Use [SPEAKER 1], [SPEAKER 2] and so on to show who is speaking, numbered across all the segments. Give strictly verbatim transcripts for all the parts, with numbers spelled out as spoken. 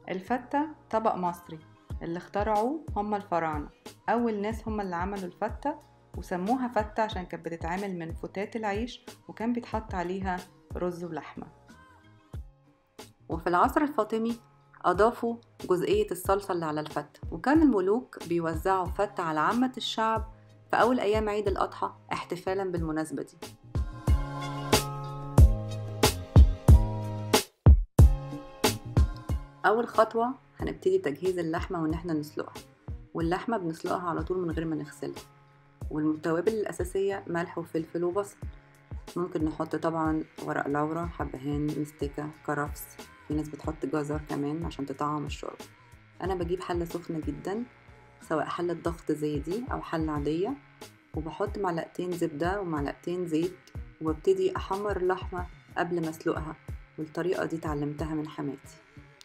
[SPEAKER 1] الفتة طبق مصري، اللي اخترعوه هم الفراعنة. أول ناس هم اللي عملوا الفتة، وسموها فتة عشان كانت بتتعمل من فتات العيش، وكان بيتحط عليها رز ولحمة. وفي العصر الفاطمي أضافوا جزئية الصلصة اللي على الفتة، وكان الملوك بيوزعوا فتة على عامة الشعب في أول أيام عيد الأضحى احتفالا بالمناسبة دي. أول خطوة هنبتدي تجهيز اللحمة وإن احنا نسلقها، واللحمة بنسلقها على طول من غير ما نغسلها. والتوابل الأساسية ملح وفلفل وبصل. ممكن نحط طبعا ورق لورا، حبهان، مستكة، كرفس، في ناس بتحط جزر كمان عشان تطعم الشرب. أنا بجيب حلة سخنة جدا، سواء حلة ضغط زي دي أو حلة عادية، وبحط معلقتين زبدة ومعلقتين زيت، وابتدي أحمر اللحمة قبل ما أسلقها، والطريقة دي اتعلمتها من حماتي.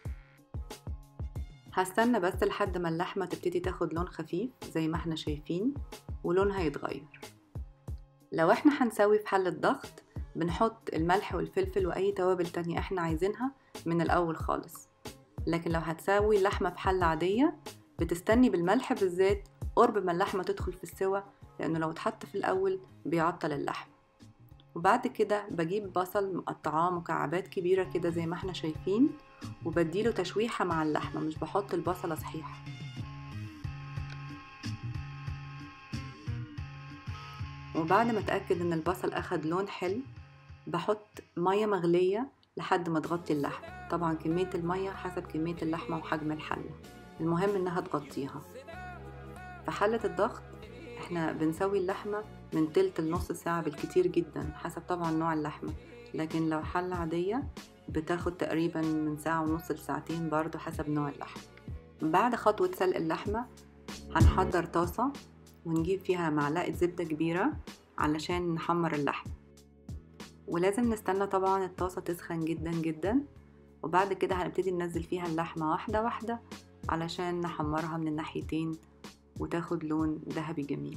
[SPEAKER 1] هستنى بس لحد ما اللحمة تبتدي تاخد لون خفيف زي ما احنا شايفين، ولونها يتغير. لو احنا هنسوي في حلة ضغط بنحط الملح والفلفل واي توابل تانية احنا عايزينها من الاول خالص، لكن لو هتسوي اللحمة في حلة عادية بتستني بالملح بالذات قرب ما اللحمة تدخل في السوا، لانه لو اتحط في الاول بيعطل اللحم. وبعد كده بجيب بصل مقطعاه مكعبات كبيرة كده زي ما احنا شايفين، وبديله تشويحة مع اللحمة، مش بحط البصلة صحيحة. وبعد ما اتأكد ان البصل اخد لون حلو بحط مية مغلية لحد ما تغطي اللحمة. طبعا كمية المية حسب كمية اللحمة وحجم الحلة، المهم انها تغطيها. في حلة الضغط احنا بنسوي اللحمة من تلت لنص ساعة بالكتير جدا، حسب طبعا نوع اللحمة، لكن لو حلة عادية بتاخد تقريبا من ساعة ونص لساعتين برضو حسب نوع اللحمة. بعد خطوة سلق اللحمة هنحضر طاسة ونجيب فيها معلقة زبدة كبيرة علشان نحمر اللحمة، ولازم نستنى طبعا الطاسة تسخن جدا جدا. وبعد كده هنبتدي ننزل فيها اللحمة واحدة واحدة علشان نحمرها من الناحيتين وتاخد لون ذهبي جميل.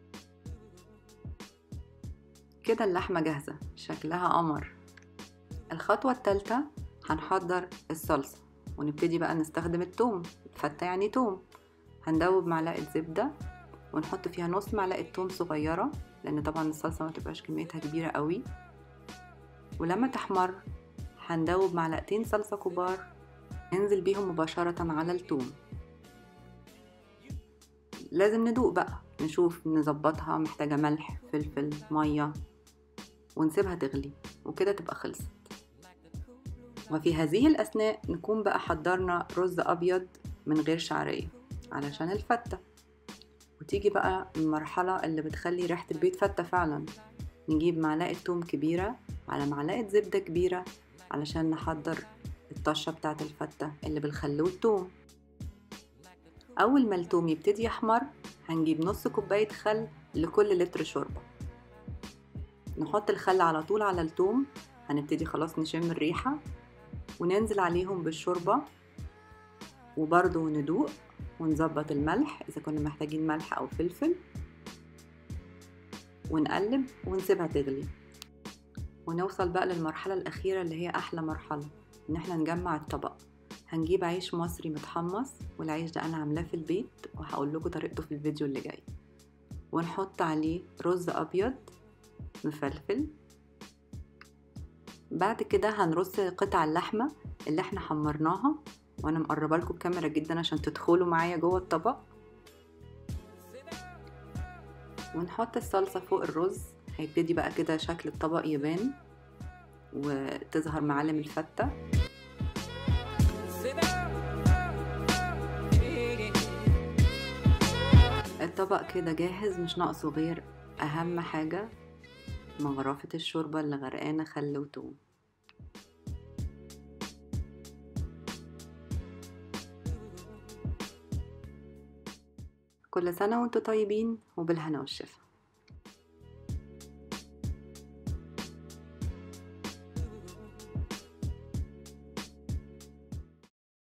[SPEAKER 1] كده اللحمة جاهزة، شكلها قمر. الخطوة الثالثة هنحضر الصلصة، ونبتدي بقى نستخدم التوم. فتة يعني توم. هندوب معلقة زبدة ونحط فيها نص معلقة توم صغيرة، لان طبعا الصلصة ما تبقاش كميتها كبيرة قوي. ولما تحمر هندوب معلقتين صلصة كبار ننزل بيهم مباشرة على التوم. لازم ندوق بقى، نشوف نظبطها محتاجة ملح، فلفل، مية، ونسيبها تغلي، وكده تبقى خلصت. وفي هذه الأثناء نكون بقى حضرنا رز أبيض من غير شعرية علشان الفتة. وتيجي بقى المرحلة اللي بتخلي ريحة البيت فتة فعلا. نجيب معلقة توم كبيرة على معلقة زبدة كبيرة علشان نحضر الطشة بتاعة الفتة اللي بالخل والثوم. أول ما الثوم يبتدي يحمر هنجيب نص كوباية خل لكل لتر شوربة. نحط الخل على طول على الثوم، هنبتدي خلاص نشم الريحة، وننزل عليهم بالشوربة، وبرضو ندوق ونظبط الملح إذا كنا محتاجين ملح أو فلفل، ونقلب ونسيبها تغلي. ونوصل بقى للمرحلة الأخيرة اللي هي أحلى مرحلة، إن احنا نجمع الطبق. هنجيب عيش مصري متحمص، والعيش ده أنا عاملاه في البيت وهقول لكم طريقته في الفيديو اللي جاي. ونحط عليه رز أبيض مفلفل. بعد كده هنرص قطع اللحمة اللي احنا حمرناها، وانا مقربه لكم الكاميرا جدا عشان تدخلوا معايا جوه الطبق. ونحط الصلصة فوق الرز، هيبتدي بقى كده شكل الطبق يبان وتظهر معالم الفتة. الطبق كده جاهز، مش ناقصه غير اهم حاجة، مغرفة الشوربة اللي غرقانة خل وتوم. كل سنة وانتم طيبين وبالهنا والشفا.